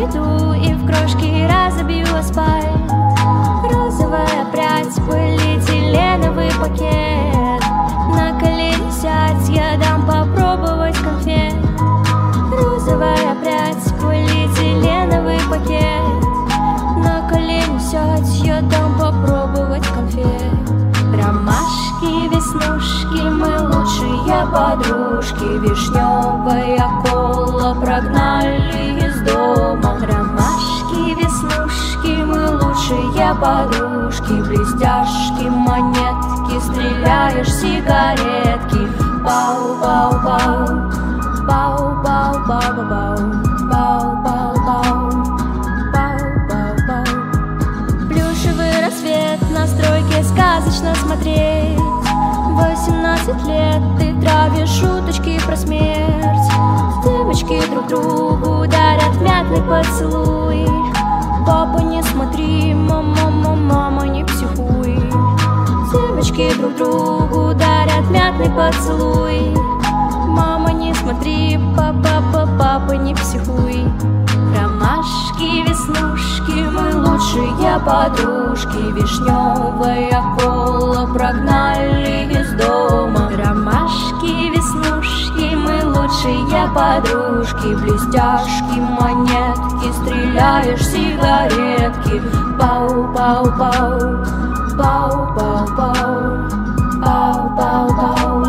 подведу и в крошки разобью асфальт. Розовая прядь, полиэтиленовый пакет. На колени сядь, я дам попробовать конфет. Розовая прядь, полиэтиленовый пакет. На колени сядь, я дам попробовать конфет. Ромашки, веснушки, мы лучшие подружки. Вишневая кола прогнали из дома. Ромашки, веснушки, мы лучшие подружки. Блестяшки, монетки, стреляешь сигаретки. Пау-пау-пау, пау-пау-пау-пау, пау-пау-пау, пау-пау-пау. Плюшевый рассвет на стройке сказочно смотреть. 18 лет ты травишь шуточки про смерть. Девочки друг другу дарят мятный поцелуй. Папа, не смотри, мама, не психуй. Девочки друг другу дарят мятный поцелуй. Мама, не смотри, папа, не психуй. Ромашки, веснушки, мы лучшие подружки. Вишневая кола прогнали из дома. Ромашки, веснушки, мы лучшие подружки. Блестяшки, монетки, стреляешь сигаретки. Пау-пау-пау, пау-пау-пау, пау-пау-пау.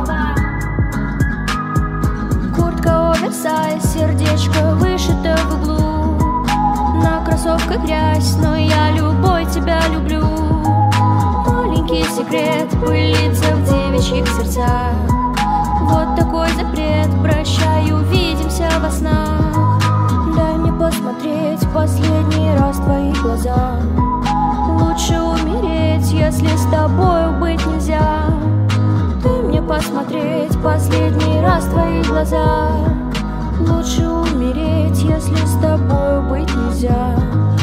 Куртка оверсайз, сердечко вышито в углу. На кроссовках грязь, но я любой тебя люблю. Маленький секрет пылится в девичьих сердцах. Вот такой запрет, прощай, увидимся во снах. Дай мне посмотреть последний раз в твои глаза. Лучше умереть, если с тобою быть нельзя. Дай мне посмотреть последний раз в твои глаза. Лучше умереть, если с тобою быть нельзя.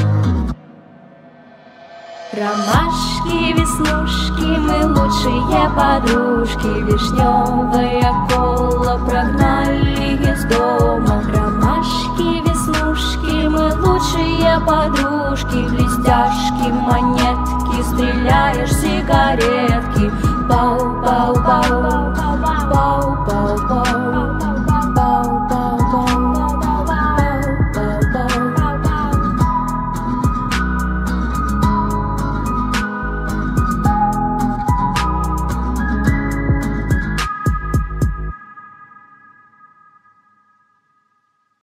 Ромашки, веснушки, мы лучшие подружки. Вишневая кола прогнали из дома. Ромашки, веснушки, мы лучшие подружки. Блестяшки, монетки, стреляешь сигаретки. Пау-пау-пау, пау-пау-пау.